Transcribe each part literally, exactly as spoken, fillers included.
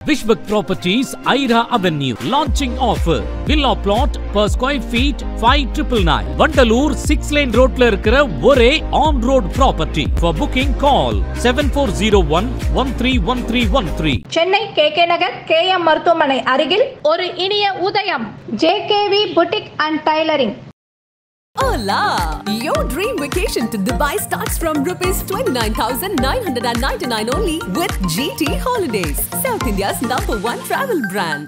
Vishwak Properties, Aira Avenue. Launching offer. Villa plot per square feet five nine nine nine. Vandalur six lane road la irukra ore on road property. For booking call seven four zero one one three one three one three. Chennai K K Nagar K M மருத்துவமனை அருகில் ஒரு இனிய உதயம். J K V Boutique and Tailoring. Hola! Your dream vacation to Dubai starts from rupees twenty-nine thousand nine hundred ninety-nine only with G T Holidays, South India's number one travel brand.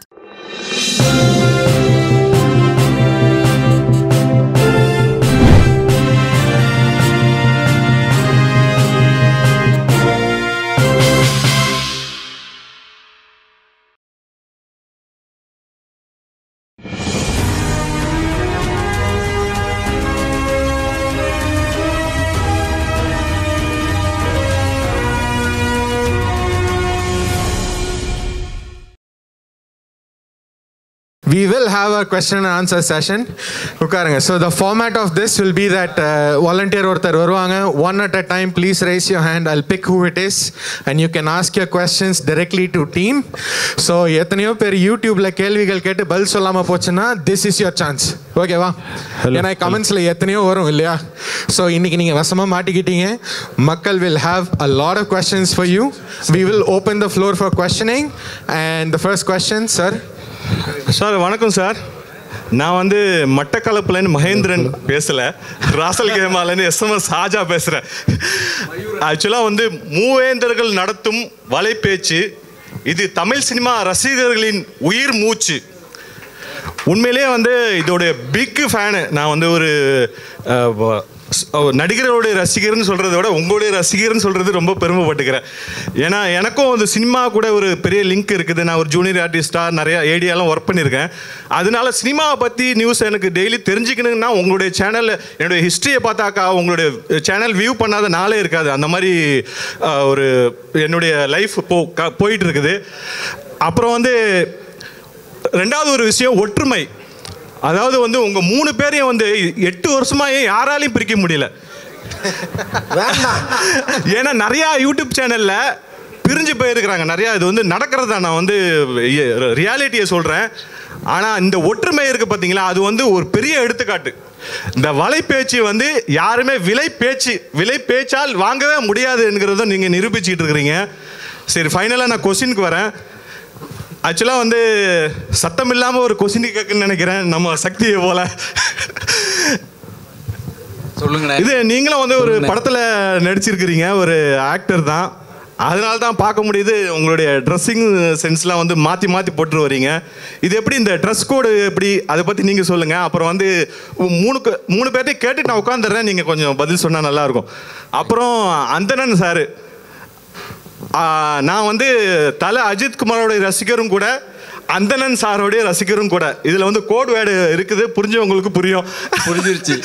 We will have a question and answer session. So the format of this will be that uh, volunteer orthar varuvanga, one at a time. Please raise your hand. I'll pick who it is, and you can ask your questions directly to team. So எத்தனையோ பேர் யூடியூப்ல கேள்விகள் கேட்டு பதில் சொல்லாம போச்சுன்னா this is your chance. ஓகேவா? ஏன்னா கமெண்ட்ஸ்ல எத்தனையோ வரும் இல்லையா? So இன்னைக்கு நீங்க வசமா மாட்டிக்கிட்டீங்க. மக்கள் will have a lot of questions for you. We will open the floor for questioning, and the first question, sir. Sir வணக்கம் சார். நான் வந்து மட்டக்களப்புலேருந்து மகேந்திரன் பேசலை, ராசல் கேமாலேருந்து எஸ்எம்எஸ் ஹாஜா பேசுகிறேன். ஆக்சுவலாக வந்து மூவேந்தர்கள் நடத்தும் வலைப்பேச்சு இது தமிழ் சினிமா ரசிகர்களின் உயிர் மூச்சு. உண்மையிலே வந்து இதோடைய பிக் ஃபேனு. நான் வந்து ஒரு நடிகர்களுடைய ரசிகர்னு சொல்கிறத விட உங்களுடைய ரசிகர்னு சொல்கிறது ரொம்ப பெருமைப்பட்டுக்கிறேன். ஏன்னா எனக்கும் வந்து சினிமா கூட ஒரு பெரிய லிங்க் இருக்குது. நான் ஒரு ஜூனியர் ஆர்டிஸ்டாக நிறையா ஏடியாலாம் ஒர்க் பண்ணியிருக்கேன். அதனால சினிமாவை பற்றி நியூஸ் எனக்கு டெய்லி தெரிஞ்சுக்கணுங்கன்னா உங்களுடைய சேனலில் என்னுடைய ஹிஸ்ட்ரியை பார்த்தாக்கா உங்களுடைய சேனல் வியூ பண்ணாத நாளே இருக்காது. அந்த மாதிரி ஒரு என்னுடைய லைஃப் போ போயிட்டு இருக்குது. அப்புறம் வந்து ரெண்டாவது ஒரு விஷயம் ஒற்றுமை. அதாவது வந்து உங்க மூணு பேரையும் வந்து எட்டு வருஷமாயே யாராலையும் பிரிக்க முடியல. ஏன்னா நிறையா யூடியூப் சேனல்ல பிரிஞ்சு போயிருக்கிறாங்க நிறையா. இது வந்து நடக்கிறதா நான் வந்து ரியாலிட்டியை சொல்கிறேன். ஆனால் இந்த ஒற்றுமை இருக்குது பார்த்தீங்களா, அது வந்து ஒரு பெரிய எடுத்துக்காட்டு. இந்த வலை பேச்சு வந்து யாருமே விலை பேச்சு விலை பேச்சால் வாங்கவே முடியாது என்கிறத நீங்கள் நிரூபிச்சுட்டு இருக்கிறீங்க. சரி, ஃபைனலாக நான் கொஸ்டினுக்கு வரேன். ஆக்சுவலாக வந்து சத்தம் இல்லாமல் ஒரு கொஸ்டின் கேட்குன்னு நினைக்கிறேன் நம்ம சக்தியை போல. சொல்லுங்க. இது நீங்களும் வந்து ஒரு படத்தில் நடிச்சிருக்கிறீங்க, ஒரு ஆக்டர் தான். அதனால தான் பார்க்க முடியுது உங்களுடைய ட்ரெஸ்ஸிங் சென்ஸ்லாம் வந்து மாற்றி மாற்றி போட்டு வரீங்க. இது எப்படி இந்த ட்ரெஸ் கோடு எப்படி, அதை பற்றி நீங்கள் சொல்லுங்கள். அப்புறம் வந்து மூணு மூணு பேர்ட்டையும் கேட்டு நான் உட்காந்துடுறேன், நீங்கள் கொஞ்சம் பதில் சொன்னால் நல்லாயிருக்கும். அப்புறம் அந்தணன் சார், நான் வந்து தலை அஜித் குமாரோடைய ரசிகரும் கூட, அந்தணன் சாரோடைய ரசிகரும் கூட. இதில் வந்து கோட் வேர்டு இருக்குது, புரிஞ்சவங்களுக்கு புரியும். புரிஞ்சிருச்சு.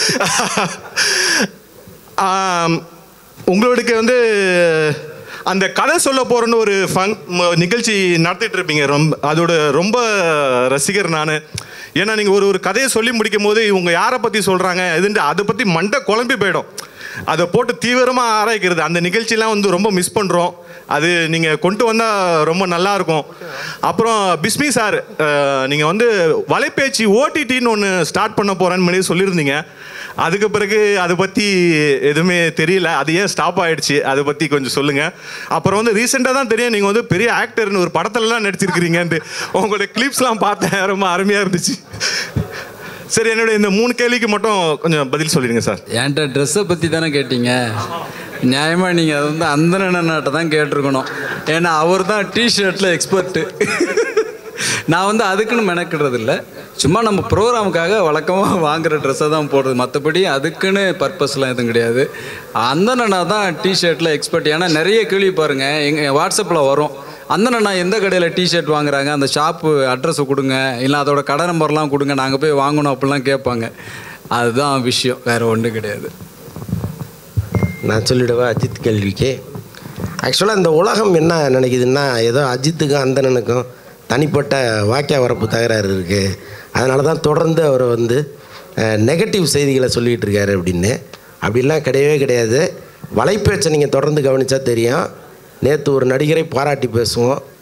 உங்களுக்கு வந்து அந்த கதை சொல்ல போகிறேன்னு ஒரு ஃபங் நிகழ்ச்சி நடத்திட்டு இருப்பீங்க. ரொம்ப அதோட ரொம்ப ரசிகர் நான். ஏன்னா நீங்கள் ஒரு ஒரு கதையை சொல்லி முடிக்கும் போது இவங்க யாரை பற்றி சொல்கிறாங்க இதுன்ட்டு அதை பற்றி மண்டை குழம்பி போயிடும். அதை போட்டு தீவிரமாக ஆராய்க்கிறது அந்த நிகழ்ச்சியெலாம் வந்து ரொம்ப மிஸ் பண்ணுறோம். அது நீங்கள் கொண்டு வந்தால் ரொம்ப நல்லாயிருக்கும். அப்புறம் பிஸ்மி சார், நீங்கள் வந்து வலைப்பேச்சு ஓடிடின்னு ஒன்று ஸ்டார்ட் பண்ண போகிறேன்னு முன்னாடி சொல்லியிருந்தீங்க. அதுக்கு பிறகு அதை பற்றி எதுவுமே தெரியல, அது ஏன் ஸ்டாப் ஆகிடுச்சு, அதை பற்றி கொஞ்சம் சொல்லுங்கள். அப்புறம் வந்து ரீசெண்டாக தான் தெரியும் நீங்கள் வந்து பெரிய ஆக்டர்னு ஒரு படத்துலலாம் நடிச்சிருக்கிறீங்கன்ட்டு. உங்களுடைய கிளிப்ஸ்லாம் பார்த்தேன், ரொம்ப அருமையாக இருந்துச்சு. சரி, என்னுடைய இந்த மூணு கேள்விக்கு மட்டும் கொஞ்சம் பதில் சொல்லிடுங்க சார். என்கிட்ட ட்ரெஸ்ஸை பற்றி தானே கேட்டீங்க. நியாயமாக நீங்கள் அதை வந்து அந்தணன்கிட்ட தான் கேட்டிருக்கணும். ஏன்னா அவர் தான் டிஷர்ட்டில் எக்ஸ்பர்ட்டு. நான் வந்து அதுக்குன்னு மெனக்கிடுறது இல்லை, சும்மா நம்ம ப்ரோக்ராமுக்காக வழக்கமாக வாங்குகிற ட்ரெஸ்ஸை தான் போடுறது. மற்றபடி அதுக்குன்னு பர்பஸ்லாம் எதுவும் கிடையாது. அந்தணனா தான் டிஷர்ட்டில் எக்ஸ்பர்ட். ஏன்னா நிறைய கேள்வி பாருங்கள் எங்கள் வாட்ஸ்அப்பில் வரும், அந்தண்ணா எந்த கடையில் டிஷர்ட் வாங்குறாங்க, அந்த ஷாப்பு அட்ரஸை கொடுங்க, இல்லை அதோட கடை நம்பர்லாம் கொடுங்க, நாங்கள் போய் வாங்கணும் அப்படிலாம் கேட்பாங்க. அதுதான் விஷயம், வேறு ஒன்றும் கிடையாது. நான் சொல்லிவிடுவேன் அஜித் கேள்விக்கு. ஆக்சுவலாக இந்த உலகம் என்ன நினைக்குதுன்னா, ஏதோ அஜித்துக்கும் அந்தணனுக்கும் தனிப்பட்ட வாக்கிய வரப்பு தகராறு இருக்குது, அதனால தான் தொடர்ந்து அவர் வந்து நெகட்டிவ் செய்திகளை சொல்லிகிட்டு இருக்காரு அப்படின்னு. அப்படிலாம் கிடையவே கிடையாது. வலைப்பேச்சை நீங்கள் தொடர்ந்து கவனித்தா தெரியும். நேற்று ஒரு நடிகரை பாராட்டி பேசுவோம்,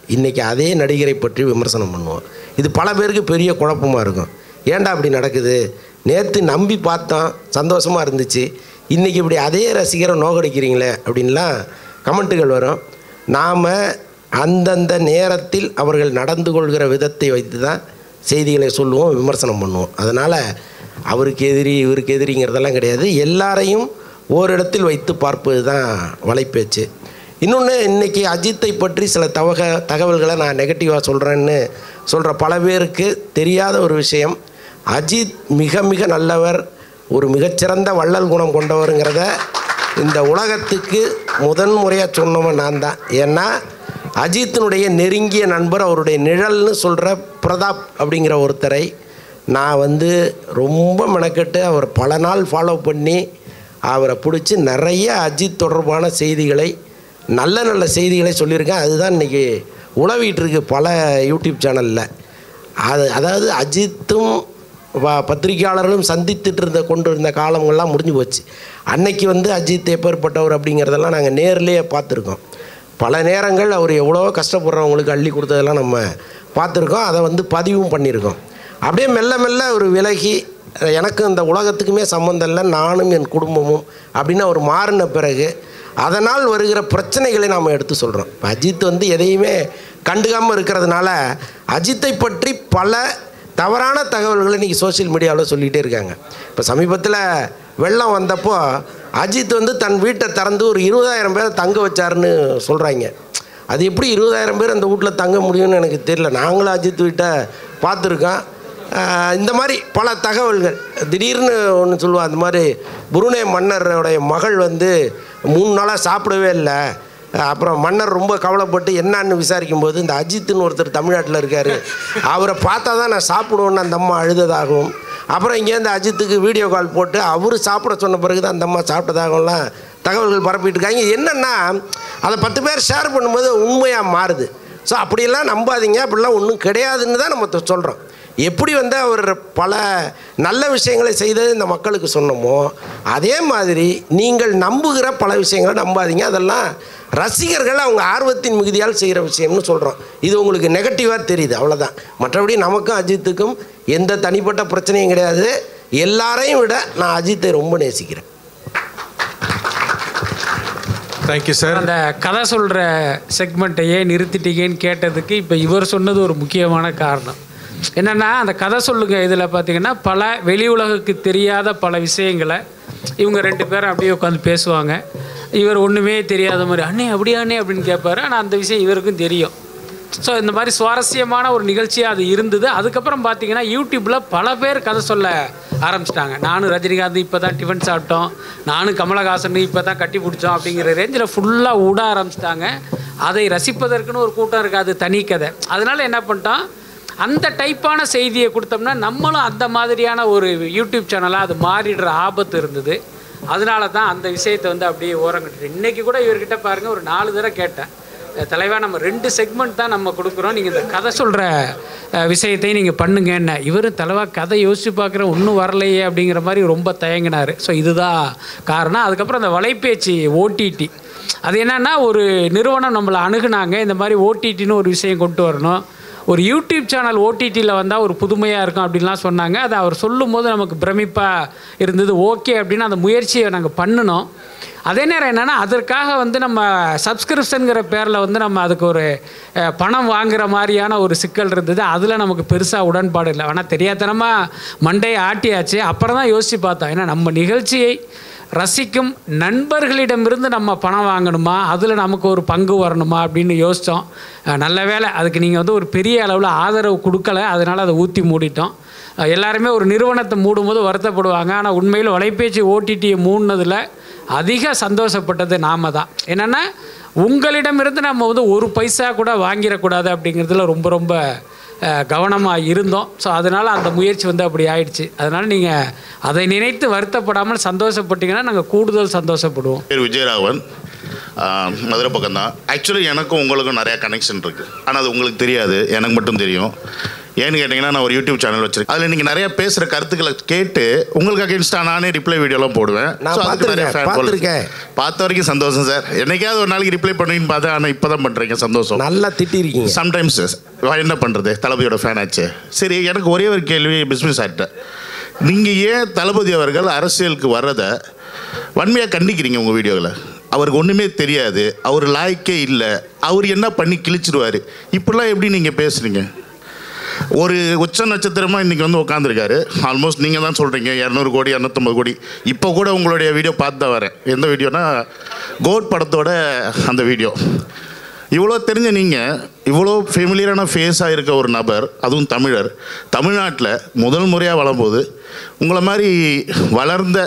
இன்றைக்கி அதே நடிகரை பற்றி விமர்சனம் பண்ணுவோம். இது பல பேருக்கு பெரிய குழப்பமாக இருக்கும். ஏன்டா அப்படி நடக்குது, நேற்று நம்பி பார்த்தோம் சந்தோஷமாக இருந்துச்சு, இன்றைக்கி இப்படி அதே ரசிகரை நோகடிக்கிறீங்களே அப்படின்லாம் கமெண்ட்டுகள் வரும். நாம் அந்தந்த நேரத்தில் அவர்கள் நடந்து கொள்கிற விதத்தை வைத்து தான் செய்திகளை சொல்லுவோம், விமர்சனம் பண்ணுவோம். அதனால் அவருக்கு எதிரி இவருக்கு எதிரிங்கிறதெல்லாம் கிடையாது. எல்லாரையும் ஓரிடத்தில் வைத்து பார்ப்பது தான் வலைப்பேச்சு. இன்னொன்று, இன்றைக்கி அஜித்தை பற்றி சில தவக தகவல்களை நான் நெகட்டிவாக சொல்கிறேன்னு சொல்கிற பல பேருக்கு தெரியாத ஒரு விஷயம், அஜித் மிக மிக நல்லவர், ஒரு மிகச்சிறந்த வள்ளல் குணம் கொண்டவருங்கிறத இந்த உலகத்துக்கு முதன் முறையாக சொன்னவன் நான் தான். ஏன்னா அஜித்தினுடைய நெருங்கிய நண்பர், அவருடைய நிழல்னு சொல்கிற பிரதாப் அப்படிங்கிற ஒருத்தரை நான் வந்து ரொம்ப மெனக்கெட்டு அவர் பல நாள் ஃபாலோ பண்ணி அவரை பிடிச்சி நிறைய அஜித் தொடர்பான செய்திகளை, நல்ல நல்ல செய்திகளை சொல்லியிருக்கேன். அதுதான் இன்றைக்கி உலவிட்டு இருக்கு பல யூடியூப் சேனலில். அது அதாவது அஜித்தும் பத்திரிகையாளர்களும் சந்தித்துட்டு இருந்த கொண்டு இருந்த காலங்கள்லாம் முடிஞ்சு போச்சு. அன்னைக்கு வந்து அஜித் எப்பேற்பட்டவர் அப்படிங்கிறதெல்லாம் நாங்கள் நேர்லேயே பார்த்துருக்கோம். பல நேரங்கள் அவர் எவ்வளோ கஷ்டப்படுறவங்களுக்கு அள்ளி கொடுத்ததெல்லாம் நம்ம பார்த்துருக்கோம், அதை வந்து பதிவும் பண்ணியிருக்கோம். அப்படியே மெல்ல மெல்ல ஒரு விலகி எனக்கு இந்த உலகத்துக்குமே சம்மந்தம் இல்லை, நானும் என் குடும்பமும் அப்படின்னு அவர் மாறின பிறகு அதனால் வருகிற பிரச்சனைகளை நாம் எடுத்து சொல்கிறோம். இப்போ அஜித் வந்து எதையுமே கண்டுக்காமல் இருக்கிறதுனால அஜித்தை பற்றி பல தவறான தகவல்களை இன்றைக்கி சோசியல் மீடியாவில் சொல்லிகிட்டே இருக்காங்க. இப்போ சமீபத்தில் வெள்ளம் வந்தப்போ அஜித் வந்து தன் வீட்டை திறந்து ஒரு இருபதாயிரம் பேர் தங்க வச்சாருன்னு சொல்கிறாங்க. அது எப்படி இருபதாயிரம் பேர் அந்த வீட்டில் தங்க முடியும்னு எனக்கு தெரியல. நாங்களும் அஜித் வீட்டை பார்த்துருக்கோம். இந்த மாதிரி பல தகவல்கள் திடீர்னு ஒன்று சொல்லுவாள். அந்த மாதிரி புருனே மன்னருடைய மகள் வந்து மூணு நாளாக சாப்பிடவே இல்லை. அப்புறம் மன்னர் ரொம்ப கவலைப்பட்டு என்னான்னு விசாரிக்கும்போது இந்த அஜித்துன்னு ஒருத்தர் தமிழ்நாட்டில் இருக்கார், அவரை பார்த்தா தான் நான் சாப்பிடுவேன்னு அந்த அம்மா அழுததாகவும், அப்புறம் இங்கேருந்து அஜித்துக்கு வீடியோ கால் போட்டு அவர் சாப்பிட சொன்ன பிறகு தான் அந்த அம்மா சாப்பிட்டதாகலாம் தகவல்கள் பரப்பிட்டு இருக்காங்க. என்னென்னா அதை பத்து பேர் ஷேர் பண்ணும்போது உண்மையாக மாறுது. ஸோ அப்படியெல்லாம் நம்பாதீங்க, அப்படிலாம் ஒன்றும் கிடையாதுன்னு தான் நம்ம சொல்கிறோம். எப்படி வந்து அவர் பல நல்ல விஷயங்களை செய்தது இந்த மக்களுக்கு சொன்னோமோ அதே மாதிரி நீங்கள் நம்புகிற பல விஷயங்களை நம்பாதீங்க. அதெல்லாம் ரசிகர்கள் அவங்க ஆர்வத்தின் மிகுதியால் செய்கிற விஷயம்னு சொல்கிறோம். இது உங்களுக்கு நெகட்டிவாக தெரியுது, அவ்வளோதான். மற்றபடி நமக்கும் அஜித்துக்கும் எந்த தனிப்பட்ட பிரச்சனையும் கிடையாது. எல்லாரையும் விட நான் அஜித்தை ரொம்ப நேசிக்கிறேன். Thank you sir. அந்த கதை சொல்கிற செக்மெண்ட்டையே நிறுத்திட்டீங்கன்னு கேட்டதுக்கு இப்போ இவர் சொன்னது ஒரு முக்கியமான காரணம். என்னென்னா அந்த கதை சொல்லுங்க இதில் பார்த்திங்கன்னா பல வெளி உலகுக்கு தெரியாத பல விஷயங்களை இவங்க ரெண்டு பேரும் அப்படியே உட்காந்து பேசுவாங்க. இவர் ஒன்றுமே தெரியாத மாதிரி அண்ணே அப்படியா அண்ணே அப்படின்னு கேட்பாரு. ஆனால் அந்த விஷயம் இவருக்கும் தெரியும். ஸோ இந்த மாதிரி சுவாரஸ்யமான ஒரு நிகழ்ச்சியாக அது இருந்தது. அதுக்கப்புறம் பார்த்திங்கன்னா யூடியூப்பில் பல பேர் கதை சொல்ல ஆரம்பிச்சிட்டாங்க. நானும் ரஜினிகாந்த் இப்போ தான் டிஃபன் சாப்பிட்டோம், நானும் கமலஹாசன் இப்போ தான் கட்டி பிடிச்சோம் அப்படிங்கிற ரேஞ்சில் ஃபுல்லாக விட ஆரம்பிச்சிட்டாங்க. அதை ரசிப்பதற்குன்னு ஒரு கூட்டம் இருக்காது, தனி கதை. அதனால் என்ன பண்ணிட்டோம், அந்த டைப்பான செய்தியை கொடுத்தோம்னா நம்மளும் அந்த மாதிரியான ஒரு யூடியூப் சேனலாக அது மாறிடுற ஆபத்து இருந்தது. அதனால தான் அந்த விஷயத்தை வந்து அப்படியே ஓரங்கட்டு. இன்றைக்கி கூட இவர்கிட்ட பாருங்கள், ஒரு நாலு தடவை கேட்டேன், தலைவா நம்ம ரெண்டு செக்மெண்ட் தான் நம்ம கொடுக்குறோம், நீங்கள் இந்த கதை சொல்கிற விஷயத்தையும் நீங்கள் பண்ணுங்கன்னு. இவரும் தலைவா கதை யோசித்து பார்க்குறேன் ஒன்றும் வரலையே அப்படிங்கிற மாதிரி ரொம்ப தயங்கினார். ஸோ இதுதான் காரணம். அதுக்கப்புறம் அந்த வலைப்பேச்சு ஓடிடி, அது என்னென்னா ஒரு நிறுவனம் நம்மளை அணுகுனாங்க, இந்த மாதிரி ஓடிடின்னு ஒரு விஷயம் கொண்டு வரணும், ஒரு யூடியூப் சேனல் ஓடிடியில் வந்தால் ஒரு புதுமையாக இருக்கும் அப்படின்லாம் சொன்னாங்க. அது அவர் சொல்லும் போது நமக்கு பிரமிப்பாக இருந்தது. ஓகே அப்படின்னு அந்த முயற்சியை நாங்கள் பண்ணினோம். அதே நேரம் என்னென்னா அதற்காக வந்து நம்ம சப்ஸ்கிரிப்ஷனுங்கிற பேரில் வந்து நம்ம அதுக்கு ஒரு பணம் வாங்குகிற மாதிரியான ஒரு சிக்கல் இருந்தது. அதில் நமக்கு பெருசாக உடன்பாடு இல்லை. ஆனால் தெரியாதனமாக மண்டையை ஆட்டியாச்சு. அப்புறம் தான் யோசித்து பார்த்தோம், ஏன்னா நம்ம நிகழ்ச்சியை ரசிக்கும் நண்பர்களிடமிருந்து நம்ம பணம் வாங்கணுமா, அதில் நமக்கு ஒரு பங்கு வரணுமா அப்படின்னு யோசித்தோம். நல்ல வேலை அதுக்கு நீங்கள் வந்து ஒரு பெரிய அளவில் ஆதரவு கொடுக்கல, அதனால் அதை ஊற்றி மூடிட்டோம். எல்லாருமே ஒரு நிறுவனத்தை மூடும்போது வருத்தப்படுவாங்க, ஆனால் உண்மையில் வலைபேச்சு ஓடிடியை மூடினதில் அதிக சந்தோஷப்பட்டது நாம தான். என்னென்னா உங்களிடமிருந்து நம்ம வந்து ஒரு பைசா கூட வாங்கிடக்கூடாது அப்படிங்கிறதுல ரொம்ப ரொம்ப கவனமாக இருந்தோம். ஸோ அதனால் அந்த முயற்சி வந்து அப்படி ஆயிடுச்சு. அதனால் நீங்கள் அதை நினைத்து வருத்தப்படாமல் சந்தோஷப்பட்டீங்கன்னா நாங்கள் கூடுதல் சந்தோஷப்படுவோம். பேர் விஜயராகவன், மதுரை பக்கம்தான். ஆக்சுவலி எனக்கும் உங்களுக்கும் நிறையா கனெக்ஷன் இருக்குது, ஆனால் அது உங்களுக்கு தெரியாது, எனக்கு மட்டும் தெரியும். ஏன்னு கேட்டிங்கன்னா நான் ஒரு யூடியூப் சேனல் வச்சிருக்கேன். அதில் நீங்கள் நிறைய பேசுகிற கருத்துக்களை கேட்டு உங்களுக்கு அகேன்ஸ்டாக நானே ரிப்ளை வீடியோலாம் போடுவேன். ஸோ அதுக்கு நிறைய ஃபேன் பார்த்துருக்கேன். பார்த்த வரைக்கும் சந்தோஷம் சார். என்னைக்காவது ஒரு நாளைக்கு ரிப்ளை பண்ணுவீங்கன்னு பார்த்தா, ஆனால் இப்போ தான் பண்ணுறீங்க. சந்தோஷம். நல்லா திட்டிருக்கீங்க. சம்டைம்ஸ் என்ன பண்ணுறது, தளபதியோட ஃபேன் ஆச்சு. சரி, எனக்கு ஒரே ஒரு கேள்வி பிஸ்மிஸ் ஆகிட்ட. நீங்கள் ஏன் தளபதி அவர்கள் அரசியலுக்கு வர்றதை வன்மையாக கண்டிக்கிறீங்க உங்கள் வீடியோவில்? அவருக்கு ஒன்றுமே தெரியாது, அவர் லாய்க்கே இல்லை, அவர் என்ன பண்ணி கிழிச்சிடுவார், இப்படிலாம் எப்படி நீங்கள் பேசுகிறீங்க? ஒரு உச்ச நட்சத்திரமாக இன்றைக்கி வந்து உட்காந்துருக்காரு. ஆல்மோஸ்ட் நீங்கள் தான் சொல்கிறீங்க இரநூறு கோடி இரநூத்தம்பது கோடி. இப்போ கூட உங்களுடைய வீடியோ பார்த்து தான் வரேன். எந்த வீடியோனா கோட் படத்தோட அந்த வீடியோ. இவ்வளோ தெரிஞ்ச நீங்கள், இவ்வளோ ஃபெமிலியரான ஃபேஸாக இருக்க ஒரு நபர், அதுவும் தமிழர், தமிழ்நாட்டில் முதல் முறையாக வளரும்போது உங்களை மாதிரி வளர்ந்த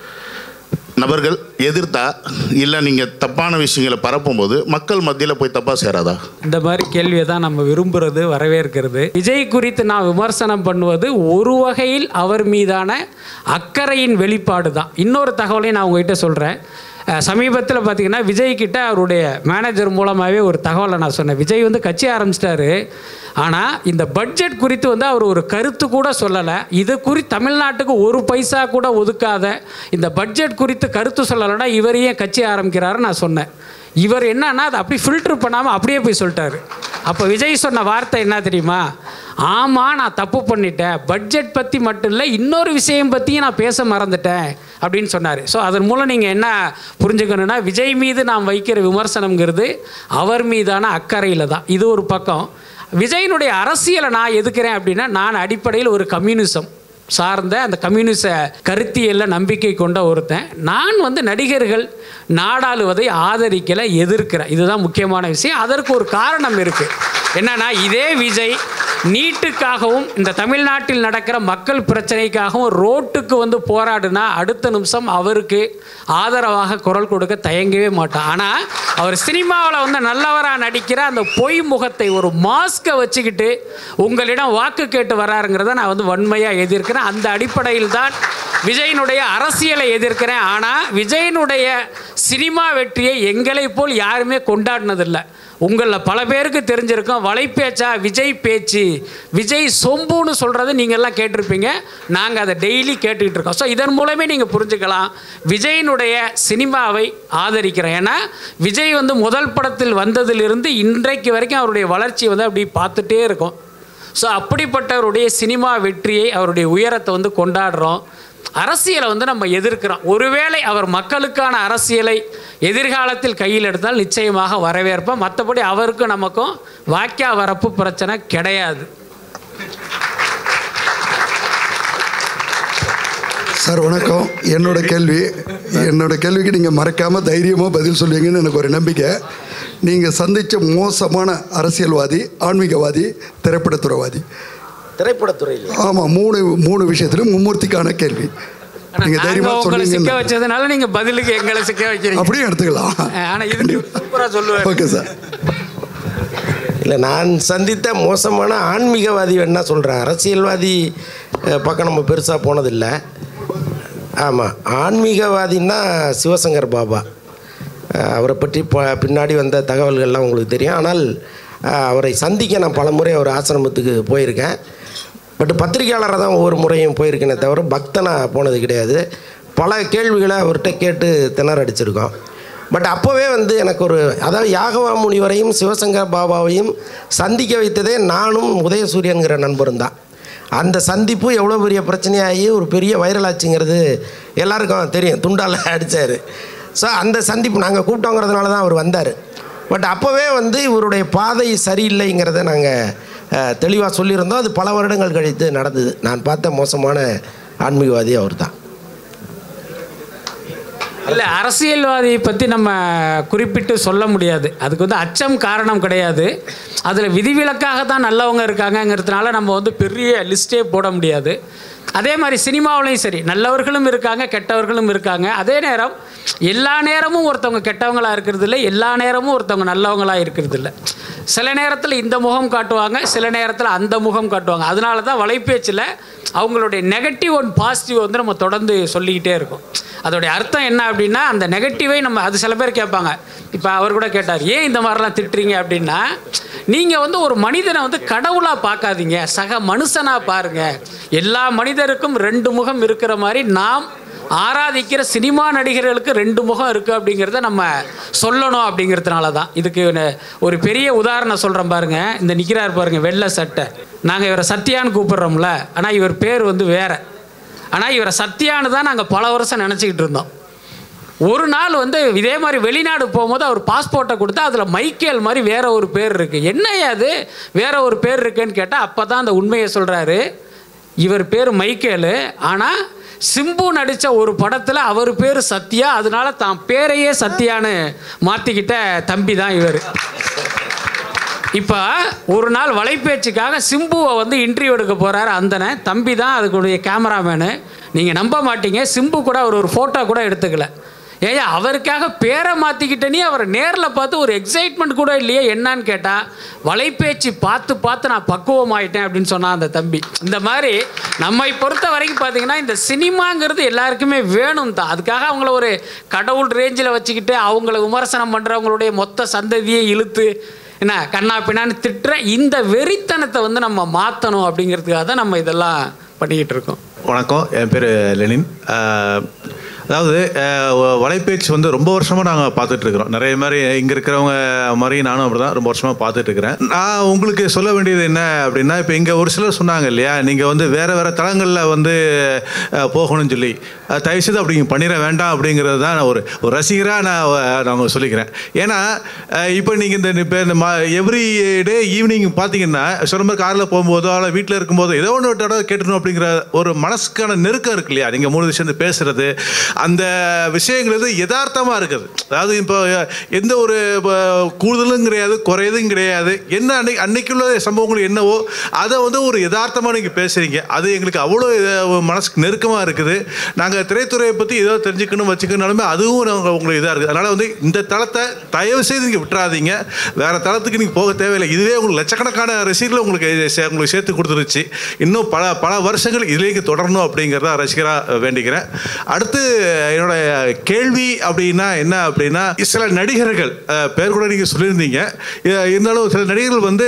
நபர்கள் எதிர்த்தா இல்லை நீங்கள் தப்பான விஷயங்களை பரப்பும்போது மக்கள் மத்தியில் போய் தப்பாக சேராதா? இந்த மாதிரி கேள்வியை தான் நம்ம விரும்புகிறது, வரவேற்கிறது. விஜய் குறித்து நான் விமர்சனம் பண்ணுவது ஒரு வகையில் அவர் மீதான அக்கறையின் வெளிப்பாடு தான். இன்னொரு தகவலையும் நான் உங்ககிட்ட சொல்கிறேன். சமீபத்தில் பார்த்தீங்கன்னா விஜய்கிட்ட அவருடைய மேனேஜர் மூலமாகவே ஒரு தகவலை நான் சொன்னேன். விஜய் வந்து கட்சி ஆரம்பிச்சிட்டாரு, ஆனால் இந்த பட்ஜெட் குறித்து வந்து அவர் ஒரு கருத்து கூட சொல்லலை. இது குறித்து தமிழ்நாட்டுக்கு ஒரு பைசா கூட ஒதுக்காத இந்த பட்ஜெட் குறித்து கருத்து சொல்லலைன்னா இவரையே கட்சி ஆரம்பிக்கிறாரு நான் சொன்னேன். இவர் என்னன்னா அதை அப்படி ஃபில்டர் பண்ணாமல் அப்படியே போய் சொல்லிட்டாரு. அப்போ விஜய் சொன்ன வார்த்தை என்ன தெரியுமா? ஆமாம், நான் தப்பு பண்ணிட்டேன், பட்ஜெட் பற்றி மட்டும் இல்லை இன்னொரு விஷயம் பற்றியும் நான் பேச மறந்துட்டேன் அப்படின்னு சொன்னார். ஸோ அதன் மூலம் நீங்கள் என்ன புரிஞ்சுக்கணுன்னா, விஜய் மீது நாம் வைக்கிற விமர்சனங்கிறது அவர் மீதான அக்கறையில் தான். இது ஒரு பக்கம். விஜயினுடைய அரசியலை நான் எதுக்கிறேன் அப்படின்னா, நான் அடிப்படையில் ஒரு கம்யூனிசம் சார்ந்த அந்த கம்யூனிச கருத்தியலில் நம்பிக்கை கொண்ட ஒருத்தன். நான் வந்து நடிகர்கள் நாடாளுவதை ஆதரிக்கலை, எதிர்க்கிறேன். இதுதான் முக்கியமான விஷயம். அதற்கு ஒரு காரணம் இருக்குது. என்னன்னா, இதே விஜய் நீட்டுக்காகவும் இந்த தமிழ்நாட்டில் நடக்கிற மக்கள் பிரச்சனைக்காகவும் ரோட்டுக்கு வந்து போராடுனா அடுத்த நிமிஷம் அவருக்கு ஆதரவாக குரல் கொடுக்க தயங்கவே மாட்டான். ஆனால் அவர் சினிமாவில் வந்து நல்லவராக நடிக்கிற அந்த பொய் முகத்தை, ஒரு மாஸ்கை வச்சுக்கிட்டு உங்களிடம் வாக்கு கேட்டு வராருங்கிறத நான் வந்து வன்மையாக எதிர்க்கிறேன். அந்த அடிப்படையில் தான் விஜயினுடைய அரசியலை எதிர்க்கிறேன். ஆனால் விஜயினுடைய சினிமா வெற்றியை எங்களை போல் யாருமே கொண்டாடினதில்லை. உங்களில் பல பேருக்கு தெரிஞ்சிருக்கும், வலைப்பேச்சா விஜய் பேச்சு, விஜய் சொம்புன்னு சொல்கிறத நீங்கள்லாம் கேட்டிருப்பீங்க. நாங்கள் அதை டெய்லி கேட்டுக்கிட்டு இருக்கோம். ஸோ இதன் மூலமே நீங்கள் புரிஞ்சுக்கலாம் விஜயினுடைய சினிமாவை ஆதரிக்கிறேன். ஏன்னா விஜய் வந்து முதல் படத்தில் வந்ததிலிருந்து இன்றைக்கு வரைக்கும் அவருடைய வளர்ச்சியை வந்து அப்படி பார்த்துட்டே இருக்கும். ஸோ அப்படிப்பட்டவருடைய சினிமா வெற்றியை, அவருடைய உயரத்தை வந்து கொண்டாடுறோம். அரசியலை வந்து நம்ம எதிர்க்கிறோம். ஒருவேளை அவர் மக்களுக்கான அரசியலை எதிர்காலத்தில் கையில் எடுத்தால் நிச்சயமாக வரவேற்போம். மற்றபடி அவருக்கும் நமக்கும் வாக்கியா வரப்பு பிரச்சனை கிடையாது. சார் வணக்கம். என்னோட கேள்வி என்னோட கேள்விக்கு நீங்கள் மறக்காமல் தைரியமாக பதில் சொல்லுவீங்கன்னு எனக்கு ஒரு நம்பிக்கை. நீங்கள் சந்தித்த மோசமான அரசியல்வாதி, ஆன்மீகவாதி, திரைப்படத்துறைவாதி? திரைப்படத்துறையில் ஆமாம், மூணு மூணு விஷயத்திலும் மும்மூர்த்திக்கான கேள்வி. நீங்கள் தைரியமாக சொல்லுங்க. சிக்க வச்சதுனால நீங்கள் பதிலுக்கு எங்களை சிக்க வைக்கிறீங்க. அப்படியே எடுத்துக்கலாம். ஆனால் இது சூப்பராக சொல்லுவேன். Okay sir. இல்லை, நான் சந்தித்த மோசமான ஆன்மீகவாதி வேணா சொல்கிறேன். அரசியல்வாதி பக்கம் நம்ம பெருசாக போனதில்லை. ஆமாம், ஆன்மீகவாதின்னா சிவசங்கர் பாபா. அவரை பற்றி ப பின்னாடி வந்த தகவல்கள்லாம் உங்களுக்கு தெரியும். ஆனால் அவரை சந்திக்க நான் பல முறை அவர் ஆசிரமத்துக்கு போயிருக்கேன். பட் பத்திரிகையாளராக தான் ஒவ்வொரு முறையும் போயிருக்கேனே தவிர பக்தனாக போனது கிடையாது. பல கேள்விகளை அவர்கிட்ட கேட்டு திணறடிச்சிருக்கோம். பட் அப்போவே வந்து எனக்கு ஒரு, அதாவது யாகவா முனிவரையும் சிவசங்கர் பாபாவையும் சந்திக்க வைத்ததே நானும் உதயசூரியன்கிற நண்பரும் தான். அந்த சந்திப்பு எவ்வளோ பெரிய பிரச்சனையாகி ஒரு பெரிய வைரல் ஆச்சுங்கிறது எல்லாருக்கும் தெரியும். துண்டால் அடித்தார். ஸோ அந்த சந்திப்பு நாங்கள் கூப்பிட்டோங்கிறதுனால தான் அவர் வந்தார். பட் அப்போவே வந்து இவருடைய பாதை சரியில்லைங்கிறத நாங்கள் தெளிவாக சொல்லியிருந்தோம். அது பல வருடங்கள் கழித்து நடந்தது. நான் பார்த்த மோசமான ஆன்மீகவாதி அவர் தான். இல்லை, அரசியல்வாதியை பற்றி நம்ம குறிப்பிட்டு சொல்ல முடியாது. அதுக்கு வந்து அச்சம் காரணம் கிடையாது. அதில் விதிவிலக்காக தான் நல்லவங்க இருக்காங்கங்கிறதுனால நம்ம வந்து பெரிய லிஸ்ட்டே போட முடியாது. அதே மாதிரி சினிமாவிலையும் சரி, நல்லவர்களும் இருக்காங்க, கெட்டவர்களும் இருக்காங்க. அதே நேரம் எல்லா நேரமும் ஒருத்தவங்க கெட்டவங்களாக இருக்கிறது இல்லை, எல்லா நேரமும் ஒருத்தவங்க நல்லவங்களாக இருக்கிறது இல்லை. சில நேரத்தில் இந்த முகம் காட்டுவாங்க, சில நேரத்தில் அந்த முகம் காட்டுவாங்க. அதனால தான் வலைபேச்சில் அவங்களுடைய நெகட்டிவ் அண்ட் பாசிட்டிவ் வந்து நம்ம தொடர்ந்து சொல்லிக்கிட்டே இருக்கோம். அதோடைய அர்த்தம் என்ன அப்படின்னா, அந்த நெகட்டிவை நம்ம அது சில பேர் கேட்பாங்க. இப்போ அவர் கூட கேட்டார், ஏன் இந்த மாதிரிலாம் திட்டுறீங்க அப்படின்னா, நீங்கள் வந்து ஒரு மனிதனை வந்து கடவுளாக பார்க்காதீங்க, சக மனுஷனாக பாருங்கள். எல்லா மனிதருக்கும் ரெண்டு முகம் இருக்கிற மாதிரி நாம் ஆராதிக்கிற சினிமா நடிகர்களுக்கு ரெண்டு முகம் இருக்குது அப்படிங்கிறத நம்ம சொல்லணும். அப்படிங்கிறதுனால தான் இதுக்கு ஒரு பெரிய உதாரணம் சொல்கிறேன் பாருங்கள். இந்த நிற்கிறார் பாருங்கள், வெள்ளை சட்டை. நாங்கள் இவரை சத்யான்னு கூப்பிட்றோம்ல, ஆனால் இவர் பேர் வந்து வேறு. ஆனால் இவரை சத்யான்னு தான் நாங்கள் பல வருஷம் நினச்சிக்கிட்டு இருந்தோம். ஒரு நாள் வந்து இதே மாதிரி வெளிநாடு போகும்போது அவர் பாஸ்போர்ட்டை கொடுத்தா அதில் மைக்கேல் மாதிரி வேற ஒரு பேர் இருக்குது. என்னையா அது வேற ஒரு பேர் இருக்குன்னு கேட்டால் அப்போ தான் அந்த உண்மையை சொல்கிறாரு. இவர் பேர் மைக்கேலு, ஆனால் சிம்பு நடித்த ஒரு படத்தில் அவர் பேர் சத்யா, அதனால தான் பேரையே சத்யான்னு மாற்றிக்கிட்ட தம்பி தான் இவர். இப்போ ஒரு நாள் வலைபேச்சுக்காக சிம்புவை வந்து இன்டர்வியூ எடுக்க போகிறாரு அந்தனை. தம்பி தான் அதுக்குடைய கேமராமேனு. நீங்கள் நம்ப மாட்டீங்க, சிம்பு கூட அவர் ஒரு ஃபோட்டோ கூட எடுத்துக்கல. ஏயா அவருக்காக பேரை மாற்றிக்கிட்டேனே, அவரை நேரில் பார்த்து ஒரு எக்ஸைட்மெண்ட் கூட இல்லையே என்னான்னு கேட்டால், வலைபேச்சு பார்த்து பார்த்து நான் பக்குவமாயிட்டேன் அப்படின்னு சொன்னான் அந்த தம்பி. இந்த மாதிரி நம்மை பொறுத்த வரைக்கும் பார்த்தீங்கன்னா இந்த சினிமாங்கிறது எல்லாருக்குமே வேணும் தான். அதுக்காக அவங்கள ஒரு கடவுள் ரேஞ்சில் வச்சுக்கிட்டு அவங்கள விமர்சனம் பண்ணுறவங்களுடைய மொத்த சந்ததியை இழுத்து என்ன கண்ணா பின்னான்னு திட்டுற இந்த வெறித்தனத்தை வந்து நம்ம மாற்றணும் அப்படிங்கிறதுக்காக தான் நம்ம இதெல்லாம் பண்ணிக்கிட்டு இருக்கோம். வணக்கம், என் பேர் லெனின். அதாவது வலைபேச்சு வந்து ரொம்ப வருஷமாக நாங்கள் பார்த்துட்ருக்குறோம். நிறைய மாதிரி இங்கே இருக்கிறவங்க மாதிரி நானும் அப்படி தான் ரொம்ப வருஷமாக பார்த்துட்ருக்குறேன். நான் உங்களுக்கு சொல்ல வேண்டியது என்ன அப்படின்னா, இப்போ இங்கே ஒரு சிலர் சொன்னாங்க இல்லையா, நீங்கள் வந்து வேறு வேறு தளங்களில் வந்து போகணும்னு சொல்லி, தயவுசெய்து அப்படி பண்ணிட வேண்டாம் அப்படிங்கிறது தான் நான் ஒரு ஒரு ரசிகராக நான் நான் சொல்லிக்கிறேன். ஏன்னா இப்போ நீங்கள் இந்த இப்போ இந்த மா எவ்ரி டே ஈவினிங் பார்த்தீங்கன்னா சொன்ன மாதிரி காரில் போகும்போதோ இல்லை வீட்டில் இருக்கும்போதோ ஏதோ ஒன்று தடவை கேட்டணும் அப்படிங்கிற ஒரு மனசுக்கான நெருக்கம் இருக்கு இல்லையா. நீங்கள் மூணு விஷயம் பேசுகிறது, அந்த விஷயங்கள் வந்து யதார்த்தமாக இருக்குது. அதாவது இப்போ எந்த ஒரு கூடுதலும் கிடையாது, குறையதும் கிடையாது. என்ன அன்னைக்கு அன்னைக்குள்ள சம்பவங்கள் என்னவோ அதை வந்து ஒரு யதார்த்தமாக நீங்கள் பேசுகிறீங்க. அது எங்களுக்கு அவ்வளோ மனசுக்கு நெருக்கமாக இருக்குது. நாங்கள் திரைத்துறையை பற்றி ஏதோ தெரிஞ்சுக்கணும் வச்சுக்கணும்னாலுமே அதுவும் நாங்கள் உங்களுக்கு இதாக இருக்குது. அதனால் வந்து இந்த தளத்தை தயவு செய்து நீங்கள் விட்டுறாதீங்க. வேறு தளத்துக்கு நீங்கள் போக தேவையில்லை. இதுவே உங்களுக்கு லட்சக்கணக்கான ரசிகர்கள் உங்களுக்கு உங்களுக்கு சேர்த்து கொடுத்துருச்சு. இன்னும் பல பல வருஷங்கள் இதுலேயே தொடரணும் அப்படிங்கிறத ரசிகராக வேண்டிக்கிறேன். அடுத்து என்னோட கேள்வி அப்படின்னா என்ன அப்படின்னா, சில நடிகர்கள் பேர் கூட நீங்கள் சொல்லியிருந்தீங்க, இருந்தாலும் சில நடிகர்கள் வந்து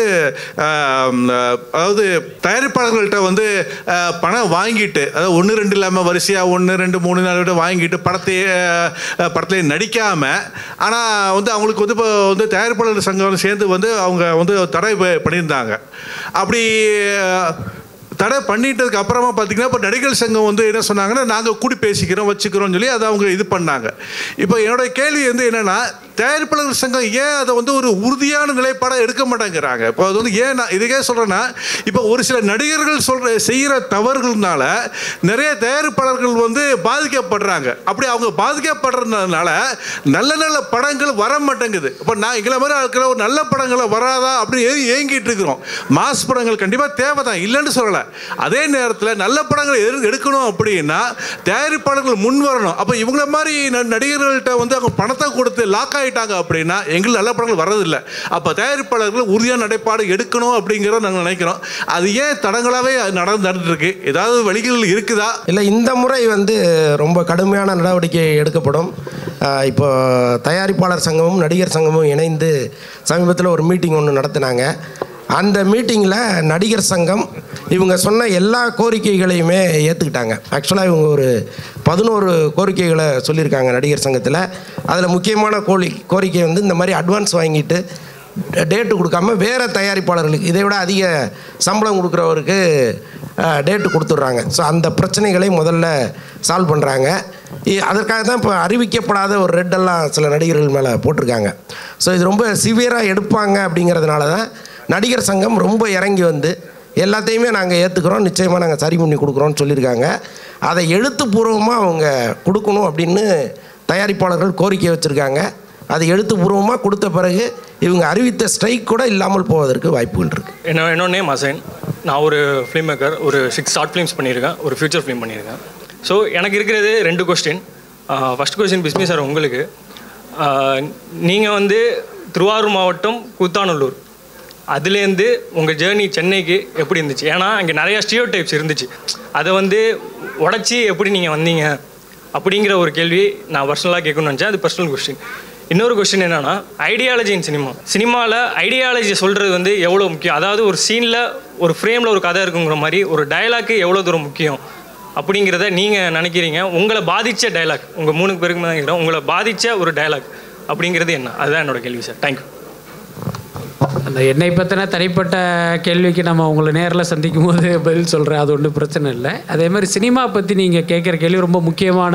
அதாவது தயாரிப்பாளர்கள்ட்ட வந்து பணம் வாங்கிட்டு, அதாவது ஒன்று ரெண்டு இல்லாமல் வரிசையாக ஒன்று ரெண்டு மூணு நாள் வாங்கிட்டு படத்தையே படத்தையே நடிக்காமல், ஆனால் வந்து அவங்களுக்கு வந்து இப்போ வந்து தயாரிப்பாளர் சங்கம் சேர்ந்து வந்து அவங்க வந்து தடை பண்ணியிருந்தாங்க. அப்படி தடை பண்ணிட்டதுக்கு அப்புறமா பார்த்தீங்கன்னா இப்போ நடிகர் சங்கம் வந்து என்ன சொன்னாங்கன்னா, நாங்கள் கூடி பேசிக்கிறோம் வச்சுக்கிறோம்னு சொல்லி அதை அவங்க இது பண்ணாங்க. இப்போ என்னோட கேள்வி வந்து என்னென்னா, தயாரிப்பாளர் சங்கம் ஏன் அதை வந்து ஒரு உறுதியான நிலைப்பாடாக எடுக்க மாட்டேங்கிறாங்க? இப்போ அது வந்து ஏன் நான் இதுக்கே சொல்கிறேன்னா, இப்போ ஒரு சில நடிகர்கள் சொல்கிற செய்கிற தவறுகள்னால நிறைய தயாரிப்பாளர்கள் வந்து பாதிக்கப்படுறாங்க. அப்படி அவங்க பாதிக்கப்படுறதுனால நல்ல நல்ல படங்கள் வர மாட்டேங்குது. இப்போ நான் எங்களை மாதிரி இருக்கிற ஒரு நல்ல படங்களை வராதா அப்படின்னு ஏங்கிட்டு இருக்கிறோம். மாஸ் படங்கள் கண்டிப்பாக தேவை தான், இல்லைன்னு சொல்லலை. அதே நேரத்தில் நல்ல படங்களை எது எடுக்கணும் அப்படின்னா தயாரிப்பாளர்கள் முன் வரணும். அப்போ இவங்கள மாதிரி நடிகர்கள்ட்ட வந்து அவங்க பணத்தை கொடுத்து லாக் ஆகிட்டாங்க அப்படின்னா எங்களுக்கு நல்ல படங்கள் வர்றதில்லை. அப்போ தயாரிப்பாளர்கள் உறுதியான நடைபாடு எடுக்கணும் அப்படிங்கிறத நாங்கள் நினைக்கிறோம். அது ஏன் தடங்களாகவே நடந்து நடந்துருக்கு? ஏதாவது வழிகள் இருக்குதா? இல்லை, இந்த முறை வந்து ரொம்ப கடுமையான நடவடிக்கை எடுக்கப்படும். இப்போ தயாரிப்பாளர் சங்கமும் நடிகர் சங்கமும் இணைந்து சமீபத்தில் ஒரு மீட்டிங் ஒன்று நடத்தினாங்க. அந்த மீட்டிங்கில் நடிகர் சங்கம் இவங்க சொன்ன எல்லா கோரிக்கைகளையுமே ஏற்றுக்கிட்டாங்க. ஆக்சுவலாக இவங்க ஒரு பதினோரு கோரிக்கைகளை சொல்லியிருக்காங்க நடிகர் சங்கத்தில். அதில் முக்கியமான கோரி கோரிக்கை வந்து இந்த மாதிரி அட்வான்ஸ் வாங்கிட்டு டேட்டு கொடுக்காம வேறு தயாரிப்பாளர்களுக்கு இதை விட அதிக சம்பளம் கொடுக்குறவருக்கு டேட்டு கொடுத்துட்றாங்க. ஸோ அந்த பிரச்சனைகளை முதல்ல சால்வ் பண்ணுறாங்க. அதற்காக தான் இப்போ அறிவிக்கப்படாத ஒரு ரெட்டெல்லாம் சில நடிகர்கள் மேலே போட்டிருக்காங்க. ஸோ இது ரொம்ப சிவியராக எடுப்பாங்க. அப்படிங்கிறதுனால தான் நடிகர் சங்கம் ரொம்ப இறங்கி வந்து எல்லாத்தையுமே நாங்கள் ஏற்றுக்கிறோம், நிச்சயமாக நாங்கள் சரி பண்ணி கொடுக்குறோன்னு சொல்லியிருக்காங்க. அதை எழுத்துப்பூர்வமாக அவங்க கொடுக்கணும் அப்படின்னு தயாரிப்பாளர்கள் கோரிக்கை வச்சுருக்காங்க. அதை எழுத்துப்பூர்வமாக கொடுத்த பிறகு இவங்க அறிவித்த ஸ்ட்ரைக் கூட இல்லாமல் போவதற்கு வாய்ப்புகள் இருக்குது. என்ன என்னோட நேம் அசைன். நான் ஒரு ஃபிலிம் மேக்கர். ஒரு சிக்ஸ் ஷார்ட் ஃபிலிம்ஸ் பண்ணியிருக்கேன், ஒரு ஃபியூச்சர் ஃபிலிம் பண்ணியிருக்கேன். ஸோ எனக்கு இருக்கிறது ரெண்டு கொஸ்டின். ஃபஸ்ட் கொஸ்டின் பிஸ்மி சார் உங்களுக்கு. நீங்கள் வந்து திருவாரூர் மாவட்டம் கூத்தாநல்லூர், அதுலேருந்து உங்கள் ஜேர்னி சென்னைக்கு எப்படி இருந்துச்சு? ஏன்னா இங்கே நிறையா ஸ்டீரியோ டைப்ஸ் இருந்துச்சு, அதை வந்து உடச்சி எப்படி நீங்கள் வந்தீங்க அப்படிங்கிற ஒரு கேள்வி நான் பர்சனலாக கேட்கணும்னு நினச்சேன். அது பர்சனல் கொஸ்டின். இன்னொரு கொஸ்டின் என்னென்னா, ஐடியாலஜி இன் சினிமா. சினிமாவில் ஐடியாலஜி சொல்கிறது வந்து எவ்வளோ முக்கியம்? அதாவது ஒரு சீனில் ஒரு ஃப்ரேமில் ஒரு கதை இருக்குங்கிற மாதிரி ஒரு டைலாக்கு எவ்வளோ தூரம் முக்கியம் அப்படிங்கிறத நீங்கள் நினைக்கிறீங்க? உங்களை பாதித்த டைலாக், உங்கள் மூணு பேருக்கு தான் கேட்குறோம், உங்களை பாதித்த ஒரு டைலாக் அப்படிங்கிறது என்ன? அதுதான் என்னோடய கேள்வி சார். தேங்க்யூ. அந்த என்னை பற்றின தனிப்பட்ட கேள்விக்கு நம்ம உங்களை நேரில் சந்திக்கும் போது பதில் சொல்கிறேன், அது ஒன்றும் பிரச்சனை இல்லை. அதே மாதிரி சினிமா பற்றி நீங்கள் கேட்குற கேள்வி ரொம்ப முக்கியமான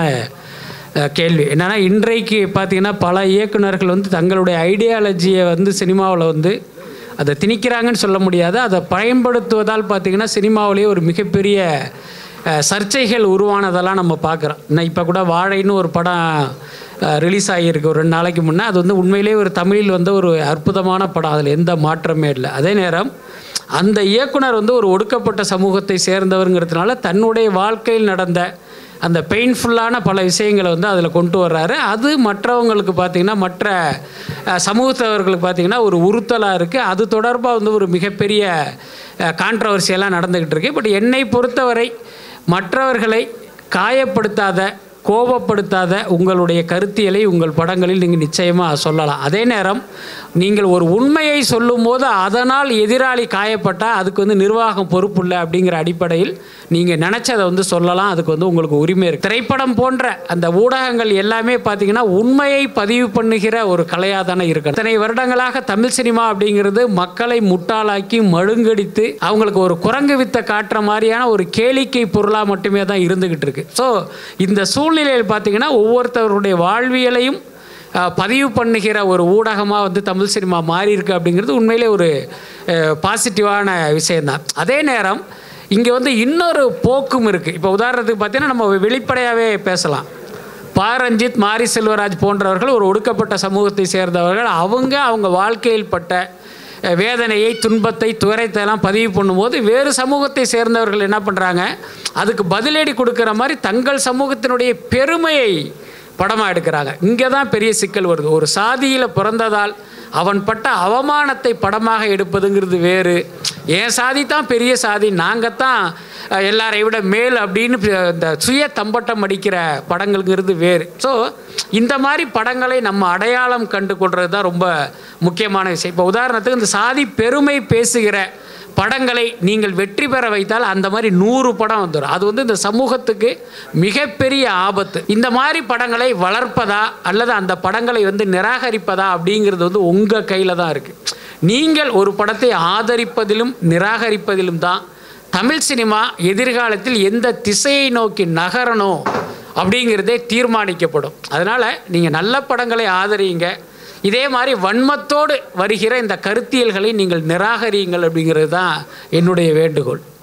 கேள்வி. என்னென்னா, இன்றைக்கு பார்த்திங்கன்னா பல இயக்குநர்கள் வந்து தங்களுடைய ஐடியாலஜியை வந்து சினிமாவில் வந்து அதை திணிக்கிறாங்கன்னு சொல்ல முடியாது, அதை பயன்படுத்துவதால் பார்த்திங்கன்னா சினிமாவிலேயே ஒரு மிகப்பெரிய சர்ச்சைகள் உருவானதெல்லாம் நம்ம பார்க்குறோம். இன்னும் இப்போ கூட வாழைன்னு ஒரு படம் ரிலீஸ் ஆகியிருக்கு ஒரு ரெண்டு நாளைக்கு முன்னே. அது வந்து உண்மையிலே ஒரு தமிழில் வந்து ஒரு அற்புதமான படம், அதில் எந்த மாற்றமே இல்லை. அதே நேரம் அந்த இயக்குனர் வந்து ஒரு ஒடுக்கப்பட்ட சமூகத்தை சேர்ந்தவருங்கிறதுனால தன்னுடைய வாழ்க்கையில் நடந்த அந்த பெயின்ஃபுல்லான பல விஷயங்களை வந்து அதில் கொண்டு வர்றாரு. அது மற்றவங்களுக்கு பார்த்திங்கன்னா, மற்ற சமூகத்தவர்களுக்கு பார்த்திங்கன்னா ஒரு உறுத்தலாக இருக்குது. அது தொடர்பாக வந்து ஒரு மிகப்பெரிய கான்ட்ரவர்சியெல்லாம் நடந்துக்கிட்டு இருக்குது. பட் என்னை பொறுத்தவரை மற்றவர்களை காயப்படுத்தாத, கோபப்படுத்தாத உங்களுடைய கருத்தியலை உங்கள் படங்களில் நீங்கள் நிச்சயமாக சொல்லலாம். அதே நேரம் நீங்கள் ஒரு உண்மையை சொல்லும் போது அதனால் எதிராளி காயப்பட்டால் அதுக்கு வந்து நிர்வாகம் பொறுப்பு இல்லை அப்படிங்கிற அடிப்படையில் நீங்கள் நினச்சதை வந்து சொல்லலாம். அதுக்கு வந்து உங்களுக்கு உரிமை இருக்குது. திரைப்படம் போன்ற அந்த ஊடகங்கள் எல்லாமே பார்த்திங்கன்னா உண்மையை பதிவு பண்ணுகிற ஒரு கலையாக தானே இருக்கணும். இத்தனை வருடங்களாக தமிழ் சினிமா அப்படிங்கிறது மக்களை முட்டாளாக்கி மழுங்கடித்து அவங்களுக்கு ஒரு குரங்கு வித்த காட்டுற மாதிரியான ஒரு கேளிக்கை பொருளாக மட்டுமே தான் இருந்துக்கிட்டு இருக்கு. ஸோ இந்த சூழ்நிலையில் பார்த்திங்கன்னா ஒவ்வொருத்தருடைய வாழ்வியலையும் பதிவு பண்ணுகிற ஒரு ஊடகமாக வந்து தமிழ் சினிமா மாறி இருக்கு அப்படிங்கிறது உண்மையிலே ஒரு பாசிட்டிவான விஷயந்தான். அதே நேரம் இங்கே வந்து இன்னொரு போக்கும் இருக்குது. இப்போ உதாரணத்துக்கு பார்த்தீங்கன்னா நம்ம வெளிப்படையாகவே பேசலாம். பா ரஞ்சித், மாரி செல்வராஜ் போன்றவர்கள் ஒரு ஒடுக்கப்பட்ட சமூகத்தை சேர்ந்தவர்கள். அவங்க அவங்க வாழ்க்கையில் பட்ட வேதனையை, துன்பத்தை, துயரத்தையெல்லாம் பதிவு பண்ணும்போது வேறு சமூகத்தை சேர்ந்தவர்கள் என்ன பண்ணுறாங்க, அதுக்கு பதிலடி கொடுக்குற மாதிரி தங்கள் சமூகத்தினுடைய பெருமையை படமாக எடுக்கிறாங்க. இங்கே தான் பெரிய சிக்கல் வருது. ஒரு சாதியில் பிறந்ததால் அவன் பட்ட அவமானத்தை படமாக எடுப்பதுங்கிறது வேறு. என் சாதி தான் பெரிய சாதி, நாங்கள் தான் எல்லாரை விட மேல் அப்படின்னு இந்த சுய தம்பட்டம் அடிக்கிற படங்கள்ங்கிறது வேறு. ஸோ இந்த மாதிரி படங்களை நம்ம அடையாளம் கண்டு கொள்வது தான் ரொம்ப முக்கியமான விஷயம். இப்போ உதாரணத்துக்கு இந்த சாதி பெருமை பேசுகிற படங்களை நீங்கள் வெற்றி பெற வைத்தால் அந்த மாதிரி நூறு படம் வந்துடும். அது வந்து இந்த சமூகத்துக்கு மிகப்பெரிய ஆபத்து. இந்த மாதிரி படங்களை வளர்ப்பதா அல்லது அந்த படங்களை வந்து நிராகரிப்பதா அப்படிங்கிறது வந்து உங்கள் கையில் தான் இருக்குது. நீங்கள் ஒரு படத்தை ஆதரிப்பதிலும் நிராகரிப்பதிலும் தான் தமிழ் சினிமா எதிர்காலத்தில் எந்த திசையை நோக்கி நகரணும் அப்படிங்கிறதே தீர்மானிக்கப்படும். அதனால் நீங்கள் நல்ல படங்களை ஆதரியுங்க, இதே மாதிரி வன்மத்தோடு வருகிற இந்த கருத்தியல்களை நீங்கள் நிராகரியுங்கள் அப்படிங்கிறது தான் என்னுடைய வேண்டுகோள்.